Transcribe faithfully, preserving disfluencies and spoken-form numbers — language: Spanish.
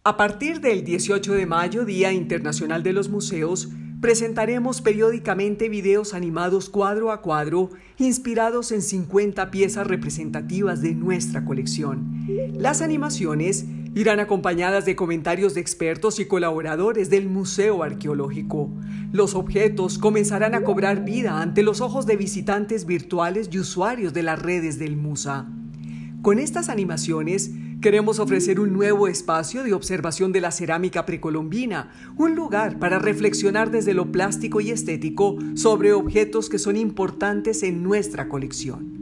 A partir del dieciocho de mayo, Día Internacional de los Museos, presentaremos periódicamente videos animados cuadro a cuadro, inspirados en cincuenta piezas representativas de nuestra colección. Las animaciones irán acompañadas de comentarios de expertos y colaboradores del Museo Arqueológico. Los objetos comenzarán a cobrar vida ante los ojos de visitantes virtuales y usuarios de las redes del MUSA. Con estas animaciones, queremos ofrecer un nuevo espacio de observación de la cerámica precolombina, un lugar para reflexionar desde lo plástico y estético sobre objetos que son importantes en nuestra colección.